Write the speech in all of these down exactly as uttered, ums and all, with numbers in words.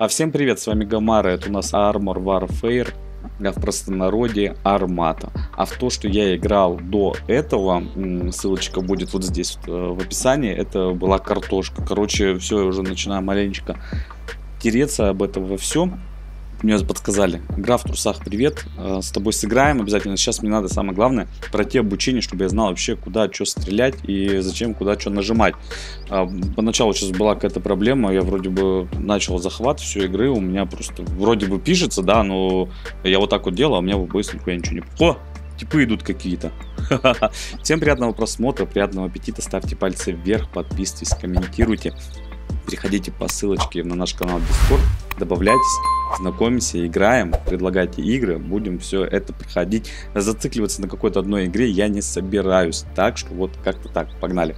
А всем привет, с вами Гомара, это у нас Armor Warfare, в простонародье Армата. А в то, что я играл до этого, ссылочка будет вот здесь в описании, это была картошка. Короче, все, я уже начинаю маленечко тереться об этом во всем. Мне подсказали, игра в трусах, привет, с тобой сыграем обязательно. Сейчас мне надо, самое главное, пройти обучение, чтобы я знал вообще, куда что стрелять и зачем, куда что нажимать. Поначалу сейчас была какая-то проблема, я вроде бы начал захват всей игры, у меня просто вроде бы пишется, да, но я вот так вот делал, а у меня быстренько я ничего не... О, типы идут какие-то. Всем приятного просмотра, приятного аппетита, ставьте пальцы вверх, подписывайтесь, комментируйте. Переходите по ссылочке на наш канал Discord, добавляйтесь, знакомимся, играем, предлагайте игры, будем все это проходить. Зацикливаться на какой-то одной игре я не собираюсь, так что вот как-то так, погнали.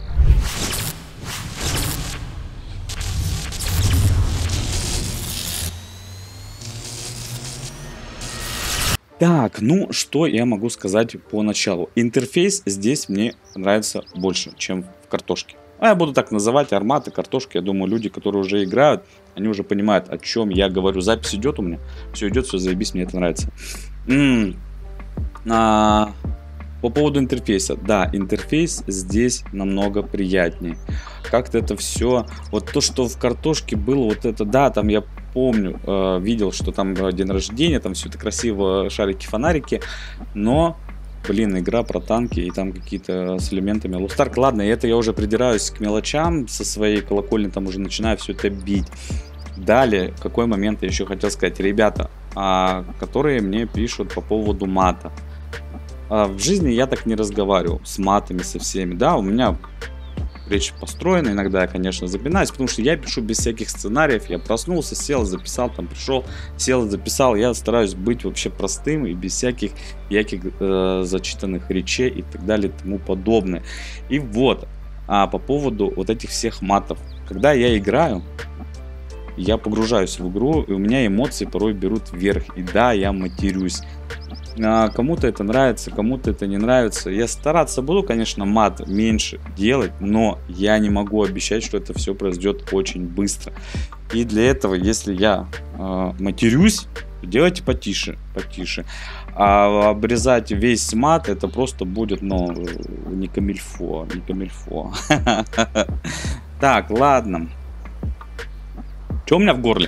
Так, ну что я могу сказать по началу. Интерфейс здесь мне нравится больше, чем в картошке. А я буду так называть, арматы, картошки. Я думаю, люди, которые уже играют, они уже понимают, о чем я говорю. Запись идет у меня, все идет, все заебись, мне это нравится. М -м а, по поводу интерфейса. Да, интерфейс здесь намного приятнее. Как-то это все, вот то, что в картошке было, вот это, да, там я помню, э, видел, что там день рождения, там все это красиво, шарики, фонарики, но... Блин, игра про танки и там какие-то с элементами Lost Ark. Ладно, это я уже придираюсь к мелочам со своей колокольни, там уже начинаю все это бить. Далее, какой момент я еще хотел сказать. Ребята, а, которые мне пишут по поводу мата. А, в жизни я так не разговариваю с матами, со всеми. Да, у меня речь построена, иногда я, конечно, запинаюсь, потому что я пишу без всяких сценариев. Я проснулся, сел, записал, там пришел, сел, записал. Я стараюсь быть вообще простым и без всяких, всяких э, зачитанных речей и так далее и тому подобное. И вот, а по поводу вот этих всех матов. Когда я играю, я погружаюсь в игру, и у меня эмоции порой берут вверх. И да, я матерюсь. А, кому-то это нравится, кому-то это не нравится. Я стараться буду, конечно, мат меньше делать, но я не могу обещать, что это все произойдет очень быстро. И для этого, если я э, матерюсь, делайте потише, потише. А обрезать весь мат, это просто будет, ну, не камильфо, не камильфо. Так, ладно. Что у меня в горле?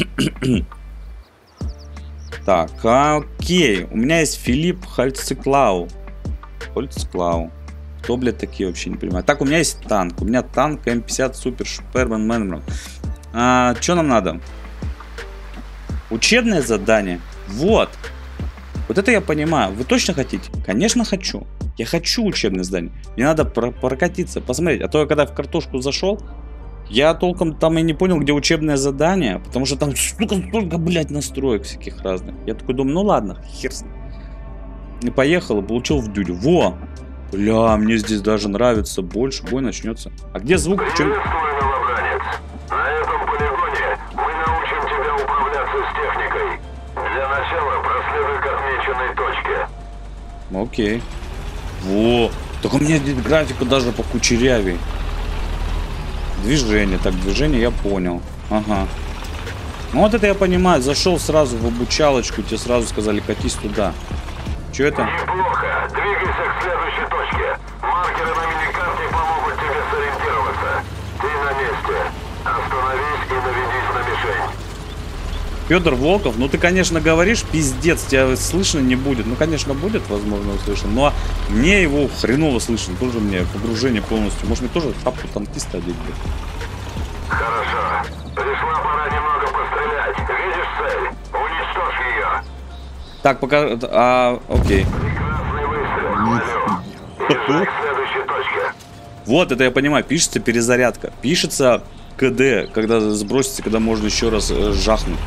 Так, окей. У меня есть Филипп Хальцеклау. Хальцеклау. Кто, блядь, такие, вообще не понимаю. Так, у меня есть танк. У меня танк эм пятьдесят Супер Шперман Мэнман. А, что нам надо? Учебное задание. Вот. Вот это я понимаю. Вы точно хотите? Конечно, хочу. Я хочу учебное задание. Мне надо про прокатиться, посмотреть. А то я когда в картошку зашел, я толком там и не понял, где учебное задание, потому что там столько, столько, блядь, настроек всяких разных. Я такой думаю, ну ладно, хер с ним. И поехал, и получил в дюдю. Во! Бля, мне здесь даже нравится больше, бой начнется. А где звук? Приветствую, новобранец. На этом полигоне мы научим тебя управляться с техникой. Для начала проследуй к отмеченной точке. Окей. Во! Так у меня здесь графика даже покучерявее. Движение, так, движение я понял. Ага. Ну вот это я понимаю. Зашел сразу в обучалочку, тебе сразу сказали, катись туда. Че это? Неплохо. Двигайся к следующей точке. Маркеры на миникарте помогут тебе сориентироваться. Ты на месте. Остановись и наведись на мишень. Федор Волков, ну ты, конечно, говоришь, пиздец, тебя слышно не будет. Ну, конечно, будет, возможно, услышно, но мне его хреново слышно. Тоже мне погружение полностью. Может, мне тоже шапку танкиста одеть? Хорошо. Пришла пора немного пострелять. Видишь цель? Уничтожь ее. Так, пока... А, окей. Прекрасный выстрел. Хвалю. Езжай к следующей точке. Вот, это я понимаю. Пишется перезарядка. Пишется КД, когда сбросится, когда можно еще раз э, жахнуть.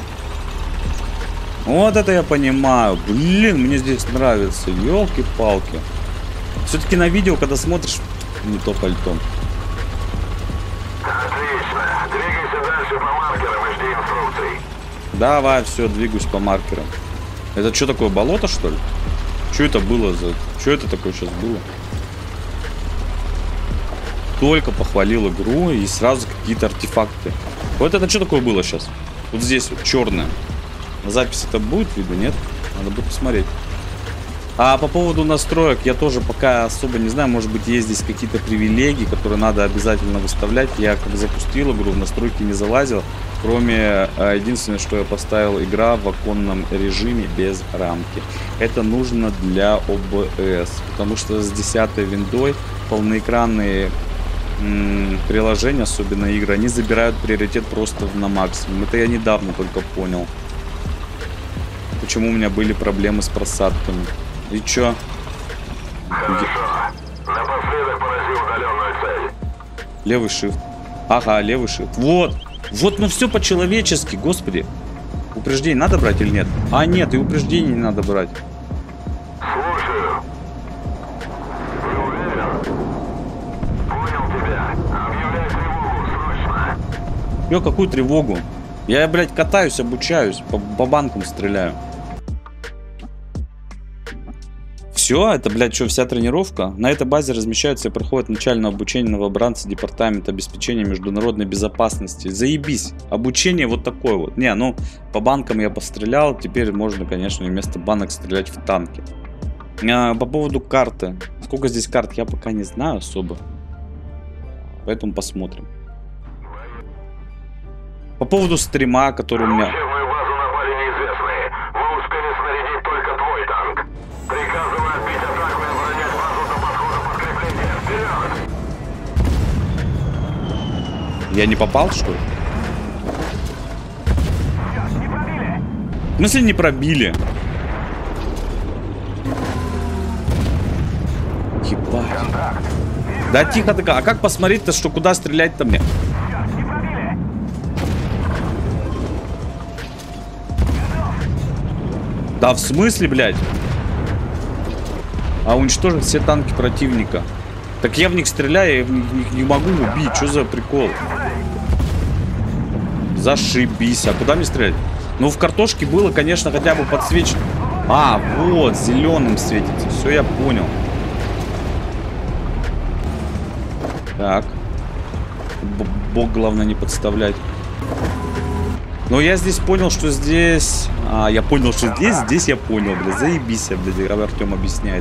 Вот это я понимаю. Блин, мне здесь нравится. Ёлки-палки. Все-таки на видео, когда смотришь, не то пальто. Отлично. Двигайся дальше по маркерам и жди инструкций. Давай, все, двигаюсь по маркерам. Это что такое, болото, что ли? Что это было за... Что это такое сейчас было? Только похвалил игру и сразу какие-то артефакты. Вот это что такое было сейчас? Вот здесь вот черная. На записи это будет видно, нет? Надо будет посмотреть. А по поводу настроек я тоже пока особо не знаю. Может быть, есть здесь какие-то привилегии, которые надо обязательно выставлять. Я как запустил игру, в настройки не залазил. Кроме единственное, что я поставил, игра в оконном режиме без рамки. Это нужно для о бэ эс. Потому что с десятой виндой полноэкранные м, приложения, особенно игры, они забирают приоритет просто на максимум. Это я недавно только понял. Почему у меня были проблемы с просадками. И чё? Хорошо. Напоследок порази удаленную цель. Левый shift. Ага, левый shift. Вот. Вот, ну все по-человечески, господи. Упреждение надо брать или нет? А, нет, и упреждение не надо брать. Слушаю. Ты уверен? Понял тебя. Объявляй тревогу срочно. Ё, какую тревогу? Я, блядь, катаюсь, обучаюсь, по, по банкам стреляю. Все, это, блядь, что, вся тренировка? На этой базе размещаются и проходят начальное обучение новобранца Департамента обеспечения международной безопасности. Заебись. Обучение вот такое вот. Не, ну, по банкам я пострелял. Теперь можно, конечно, вместо банок стрелять в танки. А, по поводу карты. Сколько здесь карт, я пока не знаю особо. Поэтому посмотрим. По поводу стрима, который у меня... Я не попал, что ли? В смысле не пробили? Ебать. Да тихо, так. А как посмотреть-то, что куда стрелять-то мне? Да в смысле, блядь? А уничтожить все танки противника. Так я в них стреляю, я в них не могу убить. Что за прикол? Зашибись. А куда мне стрелять? Ну, в картошке было, конечно, хотя бы подсвечено. А, вот, зеленым светится. Все, я понял. Так. Бог, главное, не подставлять. Но я здесь понял, что здесь... А, я понял, что здесь, здесь я понял, блядь. Заебись, блядь, Артем объясняет.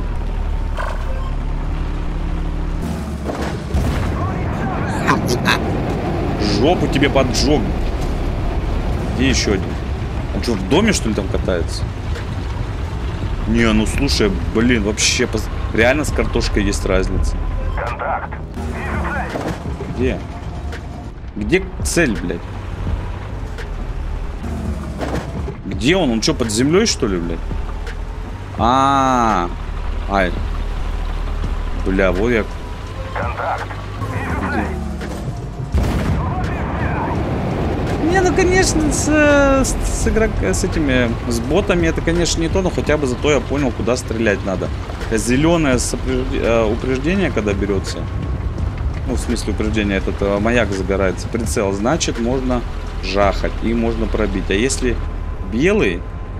Жопу тебе поджег. Где еще один? Он что, в доме, что ли, там катается? Не, ну слушай, блин, вообще пос... реально с картошкой есть разница. Контакт. Где? Где цель, блядь? Где он? Он что, под землей, что ли, блядь? А, -а, -а. Ай. Бля, вот я... Контакт. Где? Не, ну конечно, с, с, с, игрок, с этими, с ботами это, конечно, не то, но хотя бы зато я понял, куда стрелять надо. Зеленое упреждение, когда берется, ну, в смысле упреждение, этот а, маяк загорается, прицел, значит, можно жахать и можно пробить. А если белый,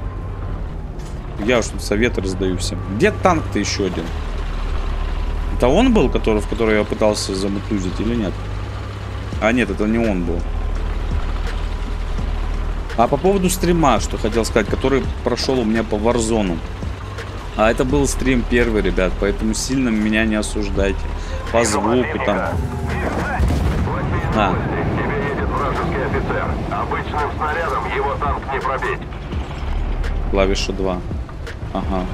я уж тут советы раздаю всем. Где танк-то еще один? Это он был, который, в который я пытался замутузить или нет? А нет, это не он был. А по поводу стрима, что хотел сказать, который прошел у меня по Warzone. А это был стрим первый, ребят, поэтому сильно меня не осуждайте. По звуку там. А. Тебе едет вражеский офицер. Обычным снарядом его танк не пробить. Клавиша два. Ага.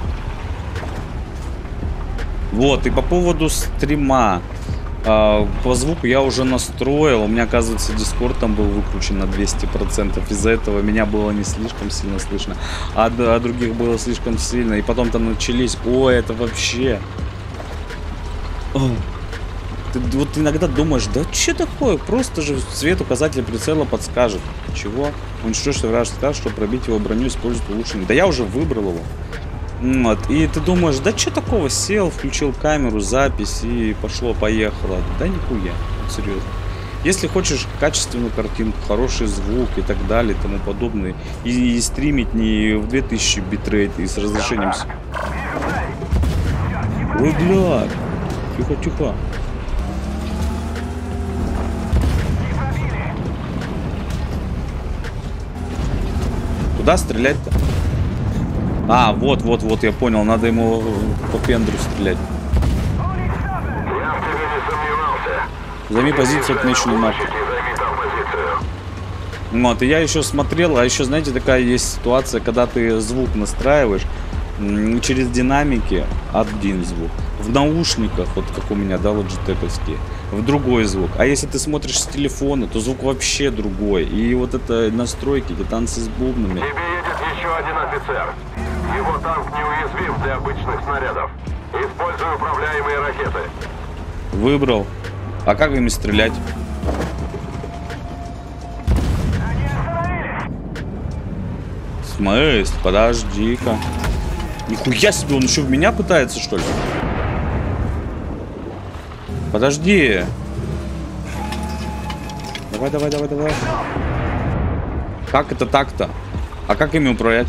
Вот, и по поводу стрима. Uh, по звуку я уже настроил. У меня, оказывается, Discord там был выкручен на двести процентов. Из-за этого меня было не слишком сильно слышно, а, а других было слишком сильно. И потом там начались... О, это вообще... О. Ты вот иногда думаешь, да что такое? Просто же цвет указателя прицела подскажет. Чего? Уничтожить вражеский танк, чтобы пробить его броню, использовать улучшение. Да я уже выбрал его. Вот. И ты думаешь, да что такого, сел, включил камеру, запись и пошло-поехало. Да нихуя, вот серьезно. Если хочешь качественную картинку, хороший звук и так далее, и тому подобное, и, и стримить не в две тысячи битрейт и с разрешением... Ой, блядь, тихо-тихо. Куда стрелять-то? А, вот, вот, вот, я понял. Надо ему по пендру стрелять. Я в тебе не сомневался. Займи позицию, отмеченную маркой. Займи там позицию. Вот, и я еще смотрел, а еще, знаете, такая есть ситуация, когда ты звук настраиваешь через динамики один звук, в наушниках, вот как у меня, да, лоджитековские, в другой звук. А если ты смотришь с телефона, то звук вообще другой. И вот это настройки, эти танцы с бубнами. Тебе едет еще один офицер. Его танк неуязвим для обычных снарядов. Используй управляемые ракеты. Выбрал. А как ими стрелять? В смысле? Подожди-ка. Нихуя себе, он еще в меня пытается, что ли? Подожди. Давай, давай, давай, давай. Как это так-то? А как ими управлять?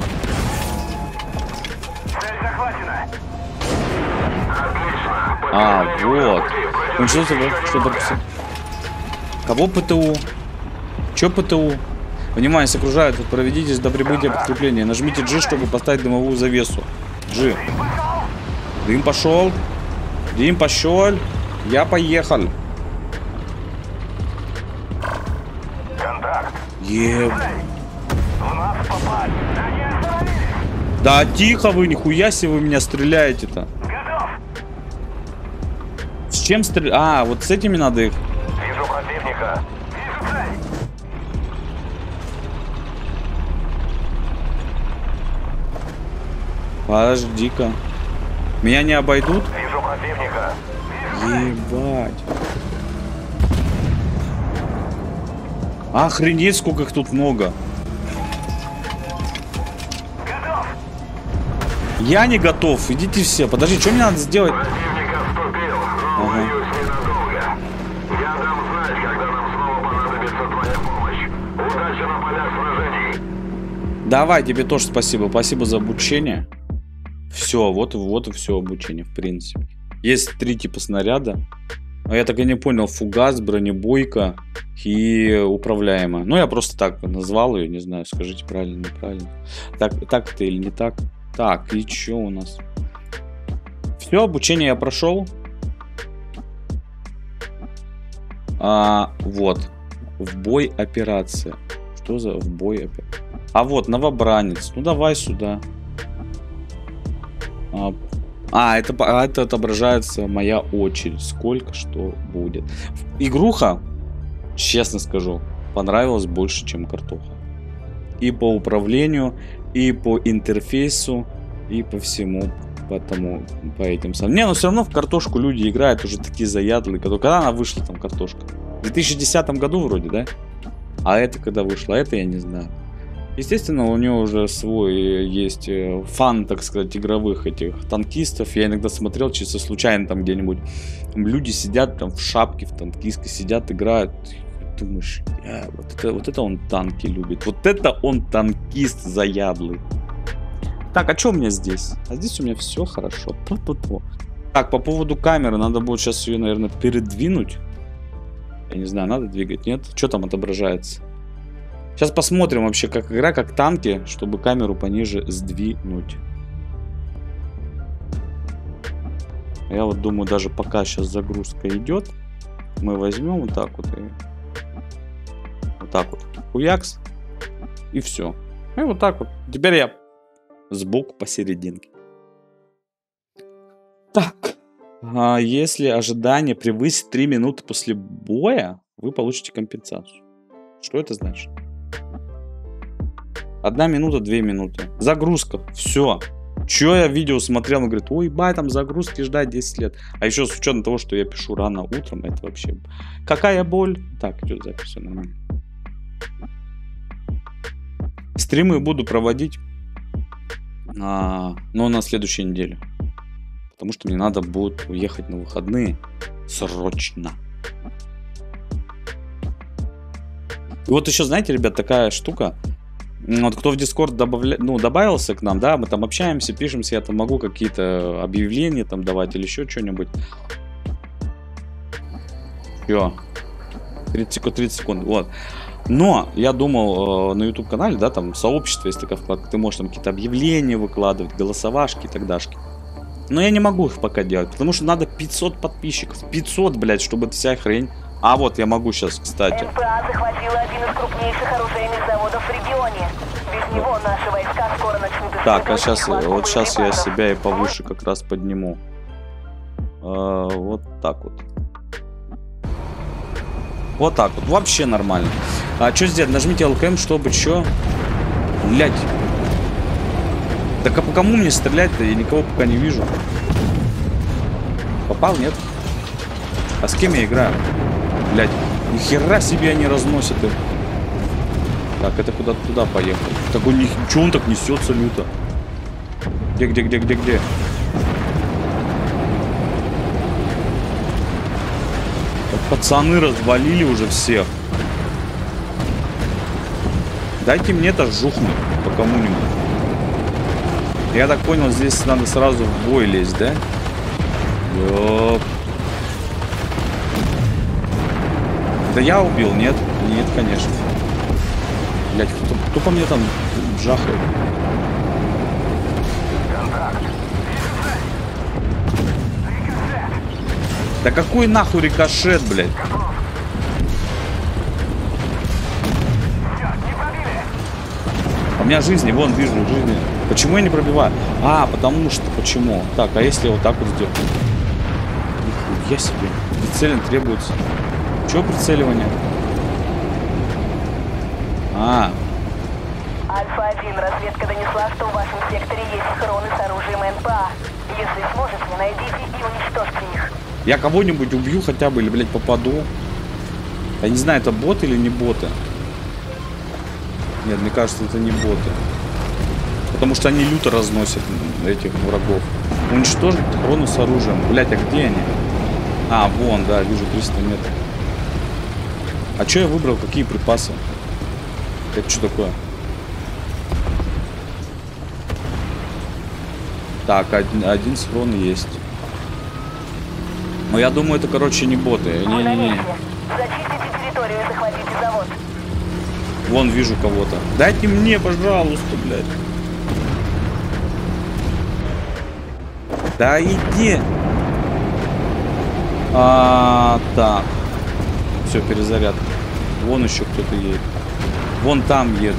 Цель захвачена. Отлично. А, вот. Он что-то... Что Кого ПТУ? Че ПТУ? Внимание, нас окружают. Проведитесь до прибытия подкрепления. Нажмите G, чтобы поставить дымовую завесу. G. Дым пошел. Дым пошел. Я поехал. Контакт. Еб. В нас попали. Они остановились. Да тихо вы, нихуя себе вы меня стреляете-то. Готов. С чем стрелять? А, вот с этими надо их. Вижу противника. Вижу цель. Подожди-ка. Меня не обойдут? Вижу противника. Ебать. Охренеть, сколько их тут много. Готов. Я не готов. Идите все. Подожди, что мне надо сделать? Противник отступил, но Ага. боюсь ненадолго. Я дам знать, когда нам снова понадобится твоя помощь. Удачи на полях сражений. Давай, тебе тоже спасибо. Спасибо за обучение. Все, вот, вот и все обучение, в принципе. Есть три типа снаряда. Но я так и не понял. Фугас, бронебойка и управляемая. Ну, я просто так назвал ее. Не знаю, скажите правильно, неправильно. Так, так это или не так? Так, и что у нас? Все, обучение я прошел. А, вот. В бой операция. Что за в бой операция? А вот, новобранец. Ну, давай сюда. А, а, это, а, это отображается моя очередь. Сколько что будет. Игруха, честно скажу, понравилась больше, чем картоха. И по управлению, и по интерфейсу, и по всему. Потому, по этим самым. Не, но все равно в картошку люди играют уже такие заядлые. Когда она вышла, там, картошка? В две тысячи десятом году вроде, да? А это когда вышло? Это я не знаю. Естественно, у него уже свой есть фан, так сказать, игровых этих танкистов. Я иногда смотрел, чисто случайно там где-нибудь. Люди сидят там в шапке, в танкистке, сидят, играют. Думаешь, я, вот, это, вот это он танки любит. Вот это он танкист заядлый. Так, а что у меня здесь? А здесь у меня все хорошо. Ту-ту-ту. Так, по поводу камеры, надо будет сейчас ее, наверное, передвинуть. Я не знаю, надо двигать, нет? Что там отображается? Сейчас посмотрим вообще, как игра, как танки, чтобы камеру пониже сдвинуть. Я вот думаю, даже пока сейчас загрузка идет, мы возьмем вот так вот и вот так вот, хуякс, и все. И вот так вот. Теперь я сбоку посерединке. Так, а если ожидание превысит три минуты после боя, вы получите компенсацию. Что это значит? Одна минута, две минуты. Загрузка. Все. Че я видео смотрел, он говорит, ой, бай, там загрузки ждать десять лет. А еще с учетом того, что я пишу рано утром, это вообще... Какая боль? Так, идет запись, все нормально. Стримы буду проводить, а, но на следующей неделе. Потому что мне надо будет уехать на выходные срочно. И вот еще, знаете, ребят, такая штука. Вот кто в Discord добавля... ну, добавился к нам, да, мы там общаемся, пишемся, я там могу какие-то объявления там давать или еще что-нибудь. Все. тридцать секунд, тридцать секунд, вот. Но я думал, э, на YouTube канале, да, там в сообществе есть такая вкладка, ты можешь там какие-то объявления выкладывать, голосовашки и так далее. Но я не могу их пока делать, потому что надо пятьсот подписчиков. пятьсот, блядь, чтобы вся хрень... А вот, я могу сейчас, кстати. эн пэ а захватила один из крупнейших оружейных заводов в регионе. Без него наши войска скоро начнут использовать... Так, а сейчас, их вот сейчас я боеприпасов. себя и повыше как раз подниму. А, вот так вот. Вот так вот, вообще нормально. А что сделать? Нажмите эл кэ эм, чтобы что? Блять. Так а по кому мне стрелять-то? Я никого пока не вижу. Попал, нет? А с кем я играю? Блять, нихера себе они разносят их. Так, это куда-то туда поехал. Такой, ни... Чё он так несется люто? Где, где, где, где, где? Пацаны развалили уже всех. Дайте мне-то жухнуть по кому-нибудь. Я так понял, здесь надо сразу в бой лезть, да? Ёп. Да я убил, нет? Нет, конечно. Блять, кто, кто по мне там жахает? Да какой нахуй рикошет, блядь? У меня жизни, вон, вижу, жизни. Почему я не пробиваю? А, потому что, почему? Так, а если я вот так вот сделаю? Нихуя себе. Прицелен требуется. Чего прицеливание? А. Альфа один, разведка донесла, что в вашем секторе есть схроны с оружием эн пэ а. Если сможете, найдите и уничтожьте их. Я кого-нибудь убью хотя бы или, блядь, попаду. Я не знаю, это боты или не боты. Нет, мне кажется, это не боты. Потому что они люто разносят этих врагов. Уничтожить схроны с оружием. Блядь, а где они? А, вон, да, вижу триста метров. А что я выбрал? Какие припасы? Это что такое? Так, один, один схрон есть. Но я думаю, это, короче, не боты. Не-не-не. Зачистите территорию и захватите завод. Вон вижу кого-то. Дайте мне, пожалуйста, блядь. Да иди. А, так. Все, перезарядка. Вон еще кто-то едет. Вон там едут.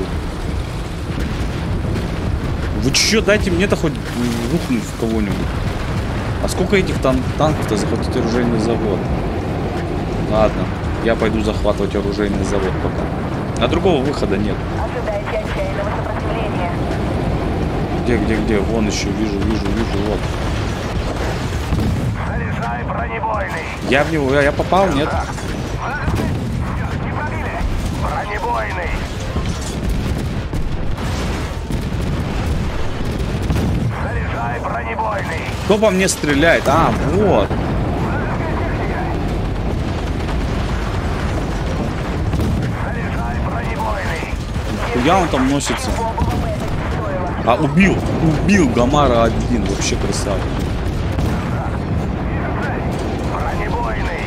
Вы че, дайте мне-то хоть рухнуть в кого-нибудь. А сколько этих тан танков-то захватить оружейный завод? Ладно, я пойду захватывать оружейный завод пока. А другого выхода нет. Ожидайте отчаянного сопротивления. Где, где, где? Вон еще вижу, вижу, вижу, вот. Заряжай бронебойный. Я в него, я, я попал, нет? Не пробили. Бронебойный. Заряжай бронебойный. Кто по мне стреляет? А, вот. Заряжай бронебойный. Хуя он там носится? А, убил, убил Гамара один, вообще красавчик. Бронебойный.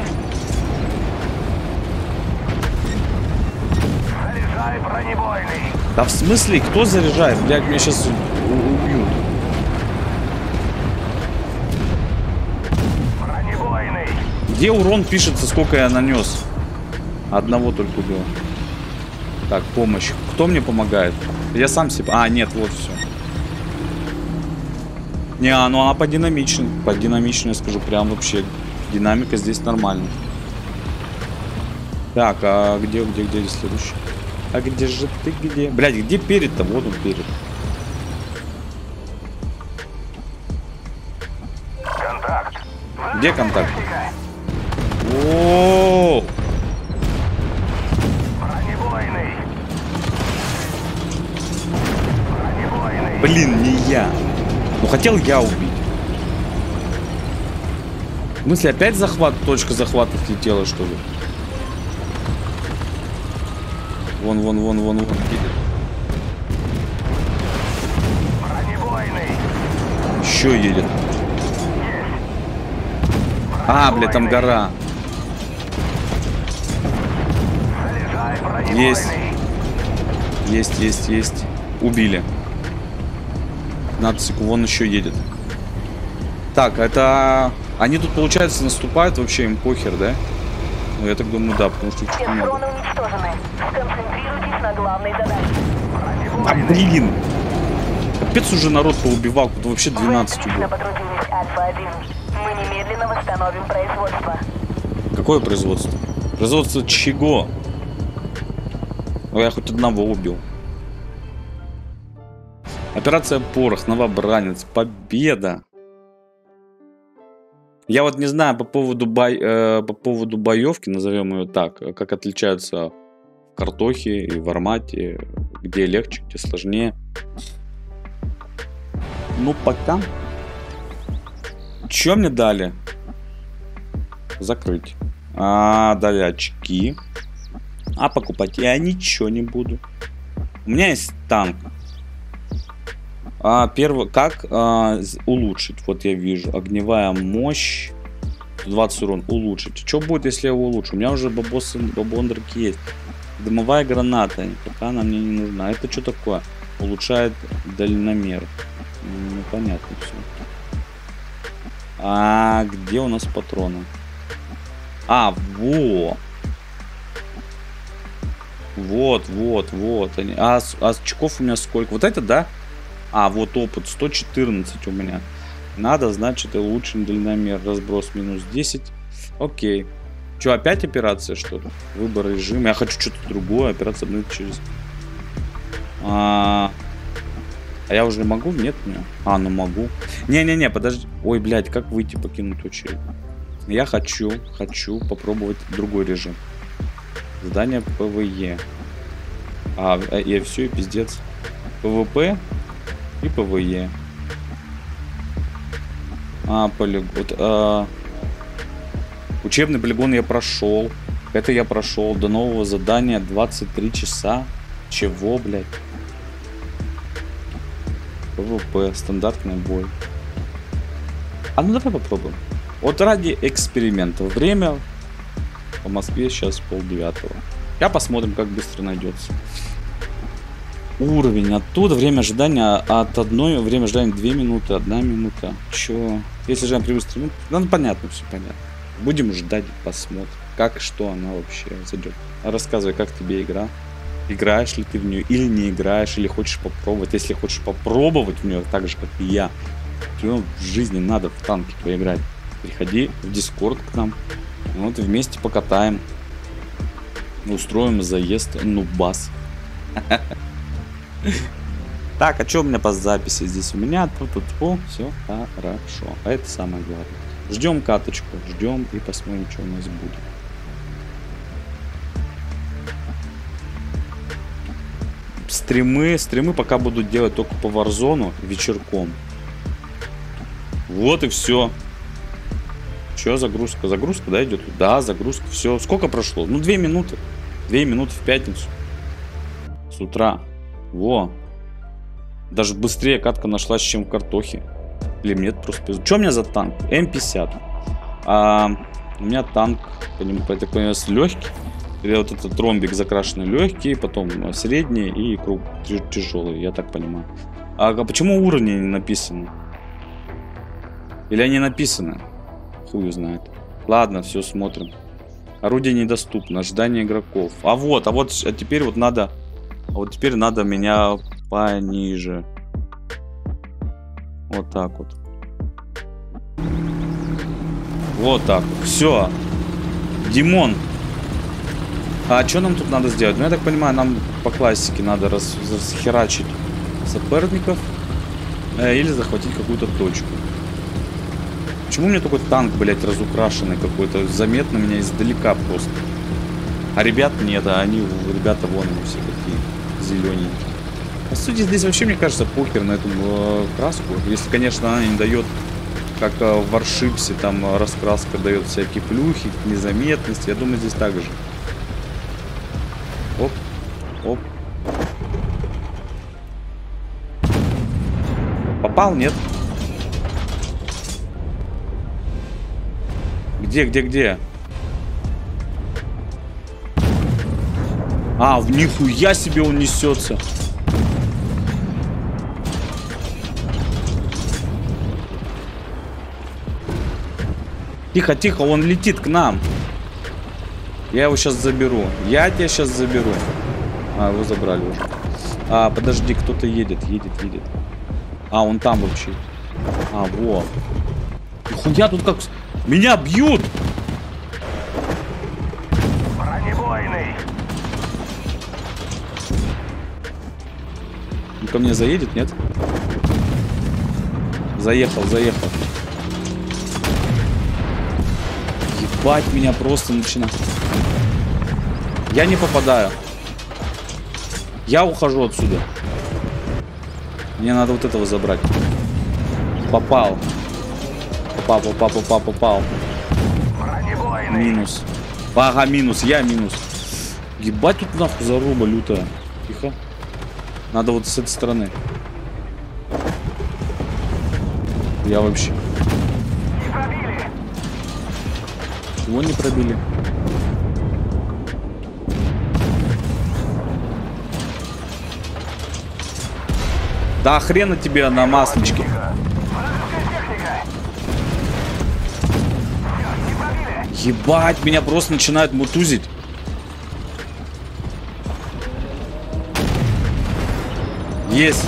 Заряжай бронебойный. Да в смысле, кто заряжает? Блядь, меня сейчас убьют. Бронебойный. Где урон пишется, сколько я нанес? Одного только убил. Так, помощь. Кто мне помогает? Я сам себе... А, нет, вот все. Не, ну она подинамичнее. Подинамичнее, скажу, прям вообще. Динамика здесь нормальная. Так, а где, где, где здесь следующий? А где же ты, где? Блядь, где перед-то? Вот он перед. Контакт. Где контакт? О-о-о! Бронебойный. Бронебойный. Блин, не я. Ну хотел я убить. В смысле, опять захват, точка захвата слетела, что ли? Вон, вон, вон, вон, вон. Бронебойный. Еще едет. А, блядь, там гора. Заряжай Есть. Есть, есть, есть. Убили. пятнадцать секунд. Вон еще едет. Так, это... Они тут, получается, наступают вообще, им похер, да? Ну, я так думаю, да, потому что их что-то много. Уничтожены. Сконцентрируйтесь на главной задаче. А, блин! Капец уже народ поубивал. Тут вообще двенадцать Вы убил. потрудились, Альфа один. Мы немедленно восстановим производство. Какое производство? Производство чего? Ну, я хоть одного убил. Операция Порох, Новобранец, победа. Я вот не знаю по поводу, бой, э, по поводу боевки, назовем ее так, как отличаются в Картохе и в Армате, где легче, где сложнее. Ну, пока. Что мне дали? Закрыть. А, дали очки. А покупать я ничего не буду. У меня есть танк. А, первый, как а, улучшить? Вот я вижу. Огневая мощь. двадцать урон. Улучшить. Что будет, если я его улучшу? У меня уже бабосы, бабондрики есть. Дымовая граната. Пока она мне не нужна. Это что такое? Улучшает дальномер. Ну, понятно все. А где у нас патроны? А, во! Вот, вот, вот они. А, а очков у меня сколько? Вот это, да? А, вот опыт. сто четырнадцать у меня. Надо, значит, улучшен дальномер. Разброс минус десять. Окей. Че, опять операция, что ли? Выбор режима. Я хочу что-то другое. Операция будет через... А... а я уже могу? Нет? Нет. А, ну могу. Не-не-не, подожди. Ой, блядь, как выйти, покинуть очередь? Я хочу, хочу попробовать другой режим. Задание ПВЕ. А, и все, и пиздец. ПВП и ПВЕ. А, полигон. Вот, а... Учебный полигон я прошел. Это я прошел. До нового задания двадцать три часа. Чего, блядь? ПВП. Стандартный бой. А ну давай попробуем. Вот ради эксперимента. Время по Москве сейчас полдевятого. Я посмотрим, как быстро найдется. Уровень оттуда. Время ожидания от одной. Время ожидания две минуты. одна минута. Че? Если же превысит минут. Ну, понятно, все понятно. Будем ждать, посмотрим. Как, что она вообще зайдет. Рассказывай, как тебе игра. Играешь ли ты в нее или не играешь, или хочешь попробовать. Если хочешь попробовать в нее так же, как и я, то в жизни надо в танки поиграть. Приходи в Дискорд к нам. Вот и вместе покатаем. Устроим заезд нубас. Так, а что у меня по записи здесь? У меня тут все хорошо. А это самое главное. Ждем каточку, ждем и посмотрим, что у нас будет. Стримы, стримы пока буду делать только по Warzone вечерком. Вот и все. Че загрузка? Загрузка, да, идет? Да, загрузка. Все. Сколько прошло? Ну, две минуты. Две минуты в пятницу. С утра. Во. Даже быстрее катка нашлась, чем в Картохе. Или нет, просто... Что у меня за танк? эм пятьдесят. А, у меня танк, я так понимаю, легкий. Или вот этот ромбик закрашенный легкий, потом средний и круг тяжелый, я так понимаю. А почему уровни не написаны? Или они написаны? Хуй знает. Ладно, все, смотрим. Орудие недоступно, ожидание игроков. А вот, а вот, а теперь вот надо... А вот теперь надо меня пониже. Вот так вот. Вот так. Все. Димон. А что нам тут надо сделать? Ну, я так понимаю, нам по классике надо рас расхерачить соперников. Э, или захватить какую-то точку. Почему у меня такой танк, блядь, разукрашенный какой-то? Заметно меня издалека просто. А ребят нет, а они, ребята, вон они все такие зелененькие. По сути, здесь вообще, мне кажется, похер на эту э, краску. Если, конечно, она не дает, как э, в Варшипсе, там э, раскраска дает всякие плюхи, незаметность. Я думаю, здесь так же. Оп, оп. Попал, нет? Где, где, где? А, в нихуя себе он несется. Тихо, тихо, он летит к нам. Я его сейчас заберу. Я тебя сейчас заберу. А, его забрали уже. А, подожди, кто-то едет, едет, едет. А, он там вообще. А, во. Нихуя тут как... Меня бьют! Бронебойный. Он ко мне заедет, нет? Заехал, заехал. Ебать, меня просто начинает. Я не попадаю. Я ухожу отсюда. Мне надо вот этого забрать. Попал. Попал, попал, попал, попал. Минус. Ага, минус, я минус. Ебать, тут нахуй заруба лютая. Тихо. Надо вот с этой стороны. Я вообще... Его не пробили. Да хрена тебе на масличке. Ебать, меня просто начинают мутузить. Есть.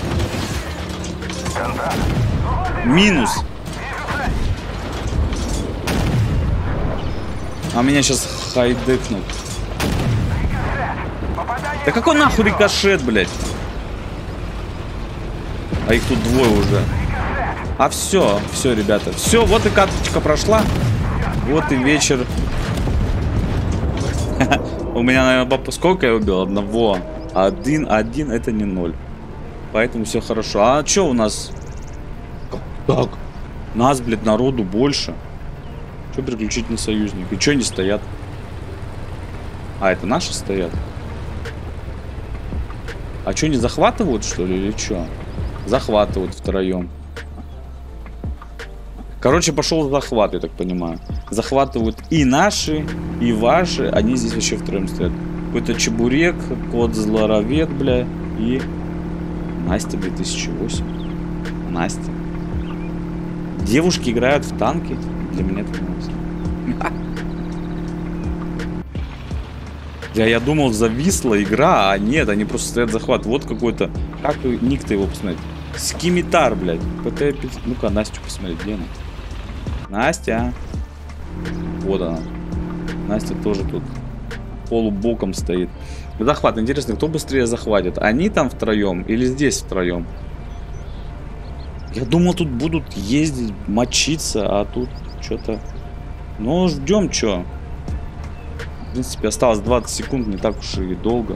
Минус. А меня сейчас хайдекнут. Да какой нахуй рикошет, блядь? А их тут двое уже. А все, все, ребята. Все, вот и каточка прошла. Вот и вечер. У меня, наверное, сколько я убил? Одного. Один, один, это не ноль. Поэтому все хорошо. А что у нас? Так. Нас, блядь, народу больше. Что переключить на союзник? И что они стоят? А, это наши стоят? А что, не захватывают, что ли, или что? Захватывают втроем. Короче, пошел захват, я так понимаю. Захватывают и наши, и ваши. Они здесь вообще втроем стоят. Какой-то чебурек, кот злоровед, бля. И Настя две тысячи восемь. Настя. Девушки играют в танки. Для меня это нравится. Я, я думал, зависла игра, а нет, они просто стоят захват. Вот какой-то... Как ник-то его посмотреть? Скимитар, блядь. ПТ... Ну-ка, Настю посмотреть, где она? Настя. Вот она. Настя тоже тут полубоком стоит. Захват. Интересно, кто быстрее захватит? Они там втроем или здесь втроем? Я думал, тут будут ездить, мочиться, а тут что-то... Ну, ждем, что. В принципе, осталось двадцать секунд, не так уж и долго.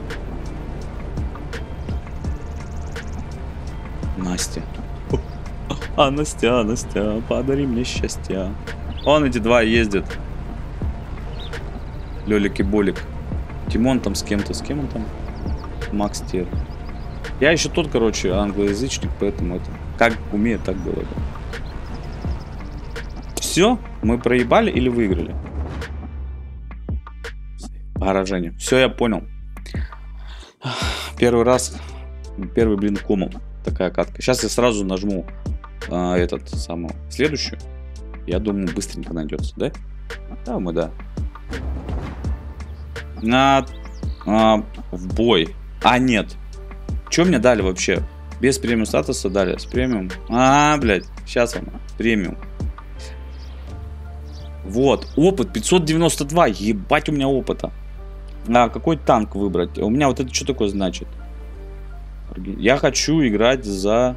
Настя. А, Настя, Настя, подари мне счастья. Вон эти два ездят. Лёлик и Болик. Тимон там с кем-то. С кем он там? Макс Тер. Я еще тот, короче, англоязычник, поэтому это... Как умею, так говорю. Все? Мы проебали или выиграли? Поражение. Все, я понял. Первый раз. Первый, блин, комом. Такая катка. Сейчас я сразу нажму а, этот самый следующую. Я думаю, быстренько найдется, да? Да, мы да. На, а, в бой. А, нет. Что мне дали вообще? Без премиум статуса дали. С премиум. А, блядь. Сейчас он. Премиум. Вот. Опыт пятьсот девяносто два. Ебать у меня опыта. А, какой танк выбрать? У меня вот это что такое значит? Я хочу играть за...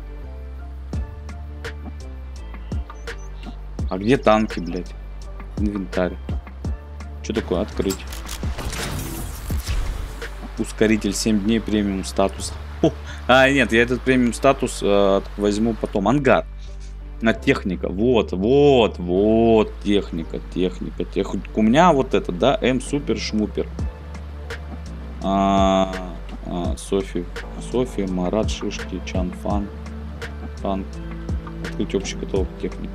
А где танки, блядь? Инвентарь. Что такое? Открыть. Ускоритель семь дней премиум статус. О, а, нет, я этот премиум статус э, возьму потом. Ангар. На техника. Вот, вот, вот. Техника, техника, техника. У меня вот это, да, М супер шмупер. А, а, Софи, Софи, Марат, Шишки, Чан Фан. Танк. Открыть общий каталог техники.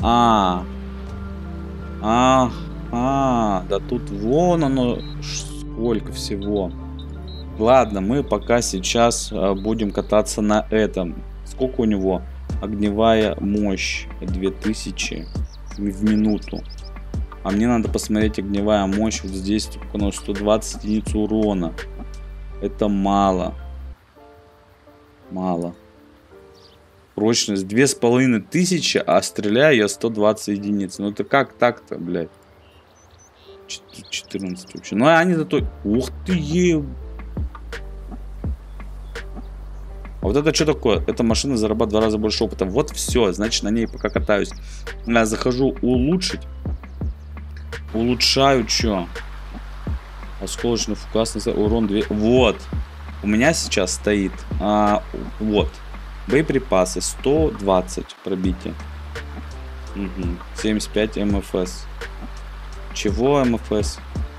А, а, а, да тут вон оно Сколько всего. Ладно, мы пока сейчас будем кататься на этом. Сколько у него? Огневая мощь две тысячи в минуту. А мне надо посмотреть огневая мощь вот здесь. Ну, сто двадцать единиц урона. Это мало. Мало. Прочность две с половиной тысячи, а стреляю я сто двадцать единиц. Ну это как так-то, блядь? четырнадцать вообще. Ну они зато... Ух ты, е... А вот это что такое? Эта машина зарабатывает в два раза больше опыта. Вот все, значит на ней пока катаюсь. Я захожу улучшить. Улучшаю что? Осколочно-фугасный урон два. Вот. У меня сейчас стоит. А, вот. Боеприпасы. сто двадцать пробитие. Угу. семьдесят пять эм эф эс. Чего эм эф эс?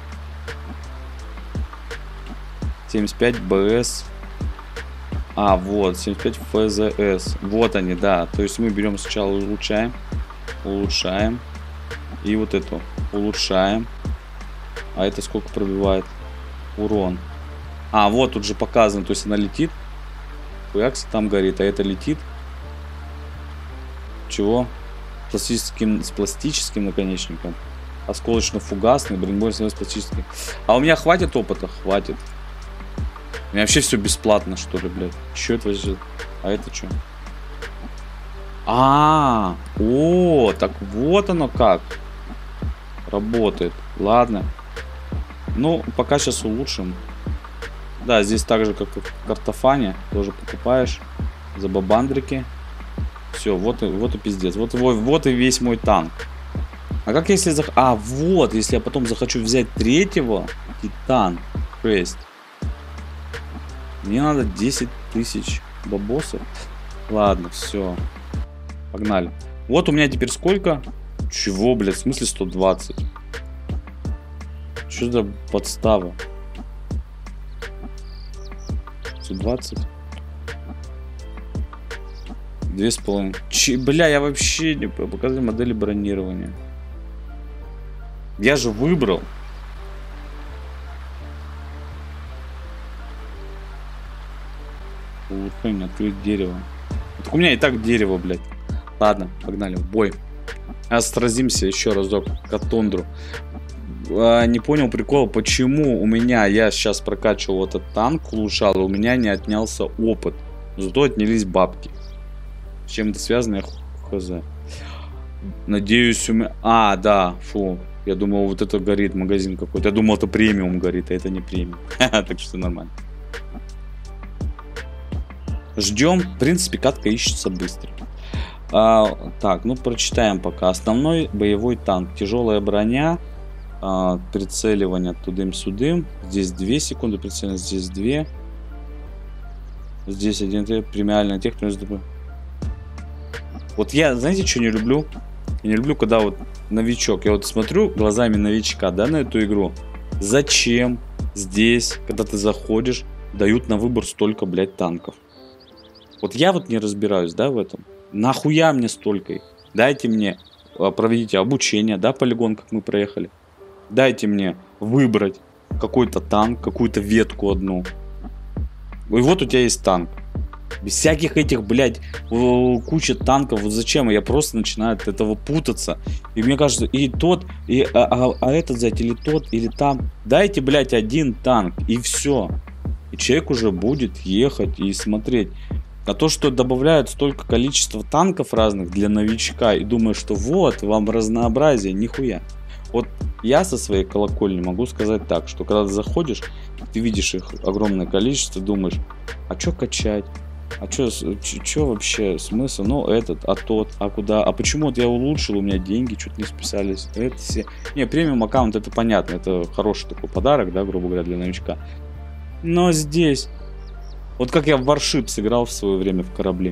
семьдесят пять бэ эс. А, вот. семьдесят пять эф зэ эс. Вот они, да. То есть мы берем сначала улучшаем. Улучшаем. И вот эту. Улучшаем. А это сколько пробивает? Урон. А, вот тут же показано. То есть она летит. Хуякс там горит. А это летит. Чего? Пластическим, с пластическим наконечником. Осколочно-фугасный. Бронебойный с пластическим. А у меня хватит опыта? Хватит. У меня вообще все бесплатно, что ли, блядь. Че это вообще? А это что? А, -а, -а. О, так вот оно как. Работает. Ладно. Ну, пока сейчас улучшим. Да, здесь так же, как и в картофане. Тоже покупаешь за бабандрики. Все, вот и, вот и пиздец. Вот, вот, вот и весь мой танк. А как если... Зах... А, вот, если я потом захочу взять третьего Титан шесть. Мне надо десять тысяч бабосов. Ладно, все. Погнали. Вот у меня теперь сколько? Чего, блядь, в смысле сто двадцать? Что за подстава? сто двадцать. Две с половиной. Че, бля, я вообще не показываю модели бронирования. Я же выбрал. Улучшение, открыть дерево. Так у меня и так дерево, блядь. Ладно, погнали в бой. Сразимся еще разок Катондру. А, не понял прикола, почему у меня, я сейчас прокачивал этот танк, улучшал, и у меня не отнялся опыт. Зато отнялись бабки. С чем это связано, я хз. Надеюсь, у меня... А, да, фу. Я думал, вот это горит магазин какой-то. Я думал, это премиум горит, а это не премиум. Так что нормально. Ждем. В принципе, катка ищется быстро. А, так, ну прочитаем пока. Основной боевой танк. Тяжелая броня. А, прицеливание тудым-сюдым. Здесь две секунды прицеливания. Здесь две. Здесь один премиальная техника. Вот я, знаете, что не люблю? Я не люблю, когда вот новичок. Я вот смотрю глазами новичка, да, на эту игру. Зачем здесь, когда ты заходишь, дают на выбор столько, блядь, танков? Вот я вот не разбираюсь, да, в этом. Нахуя мне столько их? Дайте мне, проведите обучение, да, полигон, как мы проехали. Дайте мне выбрать какой-то танк, какую-то ветку одну. И вот у тебя есть танк. Без всяких этих, блядь, куча танков. Вот зачем? Я просто начинаю от этого путаться. И мне кажется, и тот, и, а, а, а этот взять, или тот, или там. Дайте, блядь, один танк, и все. И человек уже будет ехать и смотреть. А то, что добавляют столько количества танков разных для новичка, и думаю, что вот, вам разнообразие, нихуя. Вот я со своей колокольни могу сказать так, что когда ты заходишь, ты видишь их огромное количество, думаешь, а что качать? А что вообще смысл? Ну, этот, а тот, а куда? А почему вот я улучшил, у меня деньги что-то не списались? Это все... Не, премиум аккаунт, это понятно, это хороший такой подарок, да, грубо говоря, для новичка. Но здесь... Вот как я в Warship сыграл в свое время в корабли.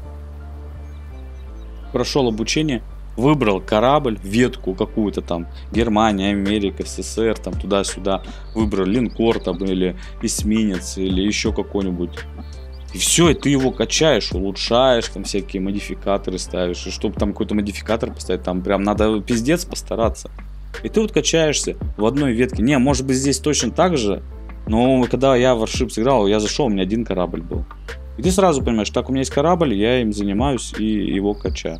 Прошел обучение, выбрал корабль, ветку какую-то там, Германия, Америка, СССР, там туда-сюда. Выбрал линкор там или эсминец, или еще какой-нибудь. И все, и ты его качаешь, улучшаешь, там всякие модификаторы ставишь. И чтобы там какой-то модификатор поставить, там прям надо пиздец постараться. И ты вот качаешься в одной ветке. Не, может быть здесь точно так же. Но когда я в Warship сыграл, я зашел, у меня один корабль был. И ты сразу понимаешь, так, у меня есть корабль, я им занимаюсь и его качаю.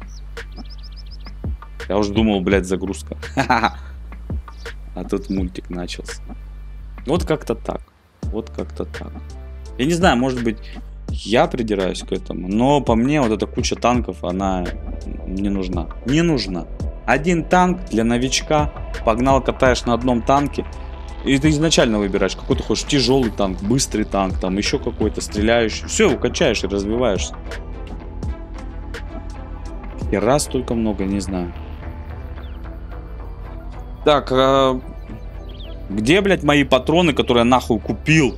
Я уже думал, блядь, загрузка. А тут мультик начался. Вот как-то так. Вот как-то так. Я не знаю, может быть, я придираюсь к этому, но по мне вот эта куча танков, она не нужна. Не нужна. Один танк для новичка, погнал, катаешь на одном танке, и ты изначально выбираешь, какой ты хочешь, тяжелый танк, быстрый танк, там еще какой-то стреляющий. Все, укачаешь и развиваешься. И раз только много, не знаю. Так, а... где, блядь, мои патроны, которые я нахуй купил?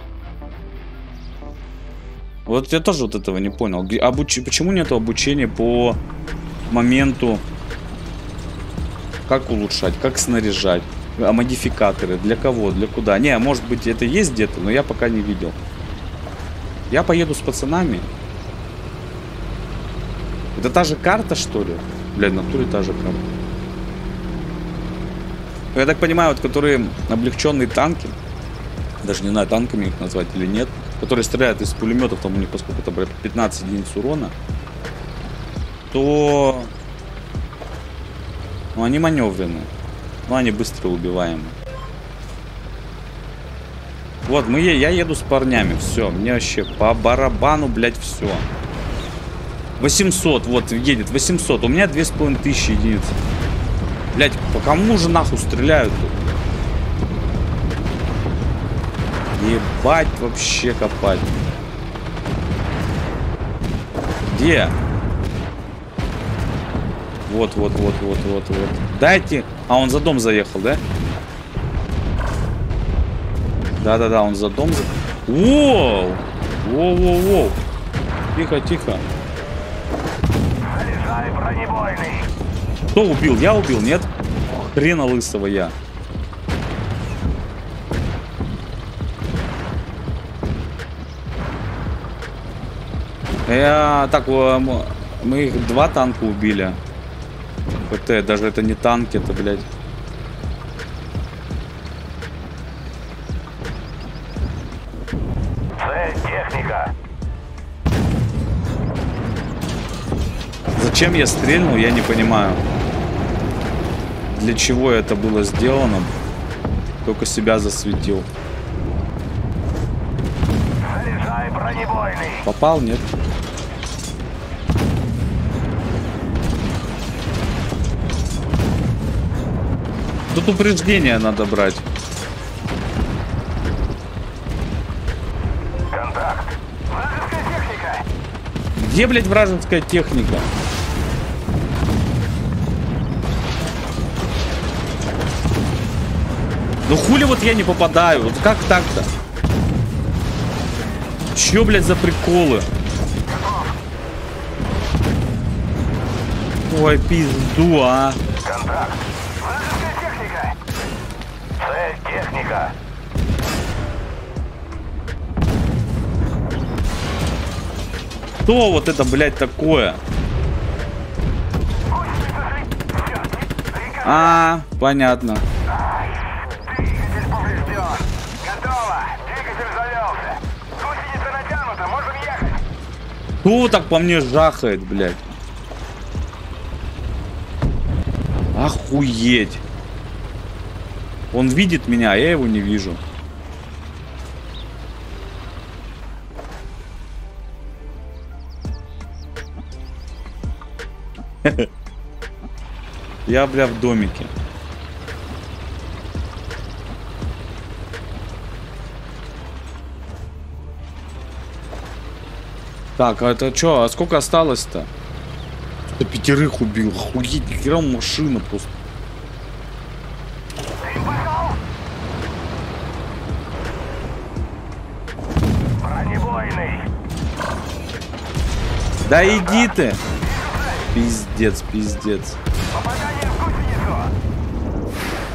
Вот я тоже вот этого не понял. Обуч... Почему нету обучения по моменту, как улучшать, как снаряжать, а модификаторы, для кого, для куда? Не, может быть это есть где-то, но я пока не видел. Я поеду с пацанами. Это та же карта, что ли? Блядь, на натуре та же карта. Я так понимаю, вот которые облегченные танки, даже не знаю, танками их назвать или нет, которые стреляют из пулеметов, там у них поскольку это пятнадцать единиц урона, то ну, они маневренные, но они быстро убиваемы. Вот, мы, я еду с парнями, все, мне вообще по барабану, блядь, все. восемьсот, вот, едет, восемьсот, у меня две с половиной тысячи единиц. Блядь, по кому же нахуй стреляют тут? Ебать вообще копать. Где? Вот, вот, вот, вот, вот, вот. Дайте. А, он за дом заехал, да? Да-да-да, он за дом. Воу! Воу-воу-воу. Тихо, тихо. Заряжай бронебойный. Кто убил? Я убил, нет? Хрена лысого я. Я... Так, мы их два танка убили. ПТ, даже это не танки, это, блядь. Цель техника. Зачем я стрельнул, я не понимаю. Для чего это было сделано? Только себя засветил. Заряжай бронебойный. Попал, нет? Тут упреждение надо брать. Контакт. Вражеская техника. Где, блядь, вражеская техника? Ну хули вот я не попадаю? Вот как так-то? Чё, блядь, за приколы? Ой, пизду, а. Контакт. Вражеская техника. Цель техника. Что вот это, блядь, такое? А, понятно. Двигатель поврежден. Готово. Двигатель завелся. Гусеница натянута. Можем ехать. Кто так по мне жахает, блядь? Охуеть. Он видит меня, а я его не вижу. Я, бля, в домике. Так, а это что? А сколько осталось-то? До пятерых убил. Охуеть, нихера машина просто. Бронебойный. Да иди ты. Пиздец, пиздец. Попадание в гусеницу.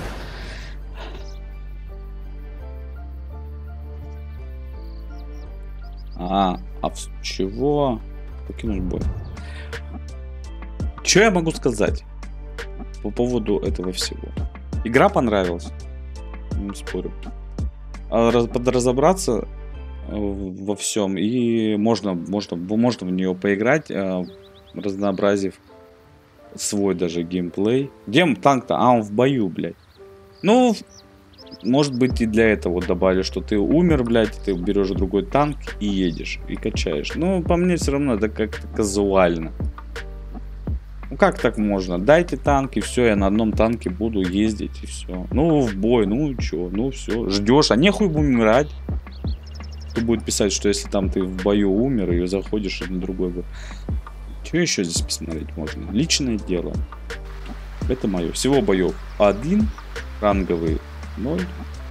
А, а в чего? Покинуть бой. Что я могу сказать по поводу этого всего? Игра понравилась. Не спорю. А раз, подразобраться во всем. И можно, можно, можно в нее поиграть, разнообразив свой даже геймплей. Где танк-то? А, он в бою, блядь. Ну, может быть, и для этого вот добавили, что ты умер, блядь, ты берешь другой танк и едешь, и качаешь. Ну, по мне все равно это как-то казуально. Ну, как так можно? Дайте танк, и все, я на одном танке буду ездить, и все. Ну, в бой, ну, чё, ну, все. Ждешь, а нехуй умирать. Кто будет писать, что если там ты в бою умер, и заходишь на другой бой. Что еще здесь посмотреть можно? Личное дело. Это мое. Всего боев один, ранговый ноль.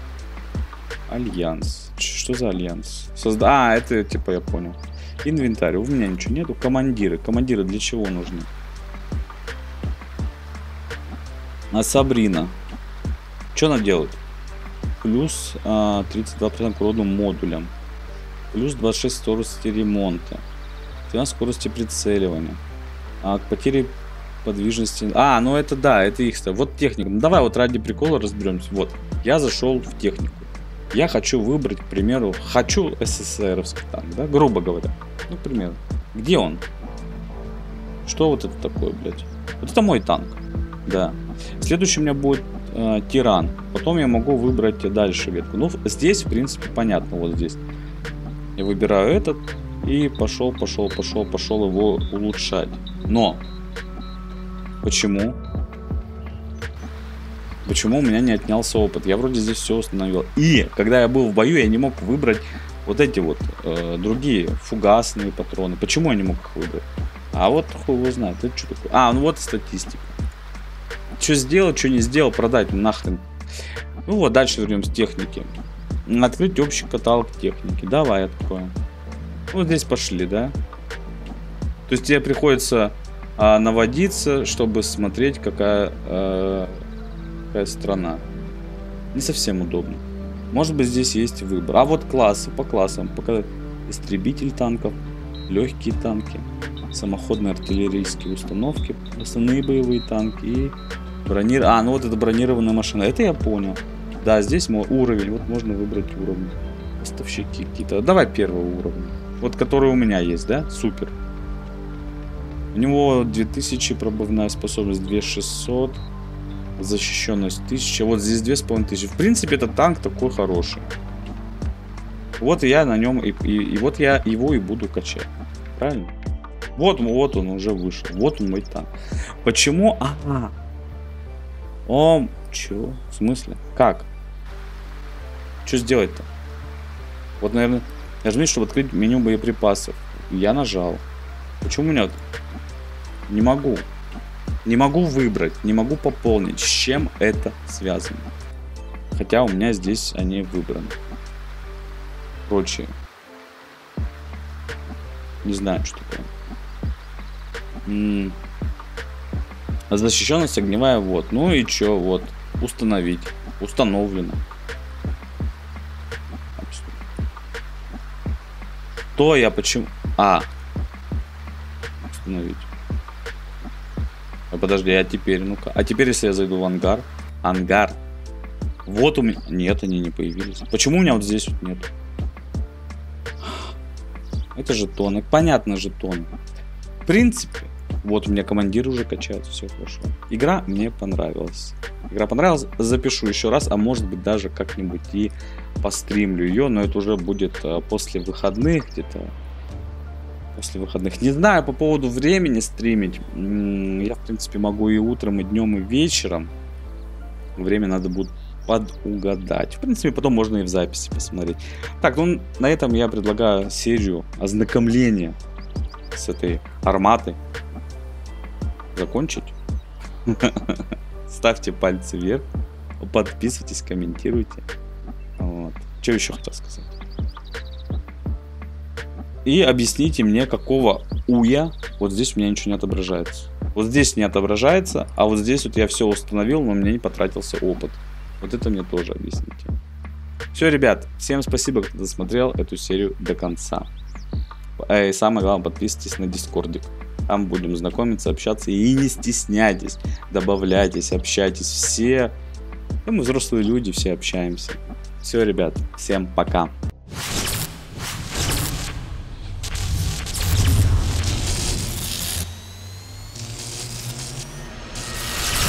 Альянс. Что за альянс? Созда... А, это типа я понял. Инвентарь. У меня ничего нету. Командиры. Командиры для чего нужны? А Сабрина. Что она делает? Плюс а, тридцать два процента к родным модулям. Плюс двадцать шесть скорости ремонта. тринадцать скорости прицеливания. А к потере подвижности... А, ну это да, это их... Вот техника. Ну давай вот ради прикола разберемся. Вот, я зашел в технику. Я хочу выбрать, к примеру, хочу СССРовский танк, да, грубо говоря. Ну, к примеру. Где он? Что вот это такое, блядь? Вот это мой танк. Да. Следующий у меня будет э, Тиран. Потом я могу выбрать дальше ветку. Ну, здесь, в принципе, понятно. Вот здесь. Я выбираю этот. И пошел, пошел, пошел, пошел его улучшать. Но почему? Почему у меня не отнялся опыт? Я вроде здесь все установил. И когда я был в бою, я не мог выбрать вот эти вот э, другие фугасные патроны. Почему я не мог их выбрать? А вот хуй его знает. Это что такое? А, ну вот статистика. Что сделал, что не сделал, продать нахрен. Ну вот, дальше вернемся к технике. Открыть общий каталог техники. Давай откроем. Вот здесь пошли, да? То есть тебе приходится а, наводиться, чтобы смотреть, какая, а, какая страна. Не совсем удобно. Может быть, здесь есть выбор. А вот классы, по классам. Пока истребитель танков, легкие танки, самоходные артиллерийские установки, основные боевые танки и бронир... А, ну вот это бронированная машина. Это я понял. Да, здесь мой уровень. Вот можно выбрать уровень. Поставщики какие-то. Давай первого уровня. Вот который у меня есть, да? Супер. У него две тысячи пробивная способность, две тысячи шестьсот. Защищенность тысяча. Вот здесь две с половиной тысячи. В принципе, этот танк такой хороший. Вот я на нем и, и, и вот я его и буду качать. Правильно? Вот, вот он уже вышел. Вот он мой танк. Почему? Ага. О, чё? В смысле? Как? Что сделать-то? Вот, наверное, нажми, чтобы открыть меню боеприпасов. Я нажал. Почему у меня не могу? Не могу выбрать, не могу пополнить. С чем это связано? Хотя у меня здесь они выбраны. Прочие. Не знаю, что такое. М-м. Защищенность огневая, вот. Ну и чё, вот. Установить. Установлено. То я почему... А. Установить. А подожди, а теперь, ну-ка. А теперь, если я зайду в ангар. Ангар. Вот у меня... Нет, они не появились. Почему у меня вот здесь вот нет? Это жетоны. Понятно, жетоны. В принципе, вот у меня командир уже качается, все хорошо. Игра мне понравилась. Игра понравилась. Запишу еще раз, а может быть даже как-нибудь и постримлю ее, но это уже будет а, после выходных где-то. После выходных. Не знаю по поводу времени стримить. Я, в принципе, могу и утром, и днем, и вечером. Время надо будет подугадать. В принципе, потом можно и в записи посмотреть. Так, ну на этом я предлагаю серию ознакомления с этой арматой закончить. Ставьте пальцы вверх, подписывайтесь, комментируйте. Вот. Что еще хотел сказать? И объясните мне, какого уя вот здесь у меня ничего не отображается. Вот здесь не отображается, а вот здесь вот я все установил, но у меня не потратился опыт. Вот это мне тоже объясните. Все, ребят, всем спасибо, кто досмотрел эту серию до конца. И самое главное, подписывайтесь на Дискордик. Там будем знакомиться, общаться. И не стесняйтесь, добавляйтесь, общайтесь. Все И мы взрослые люди, все общаемся. Все, ребят, всем пока.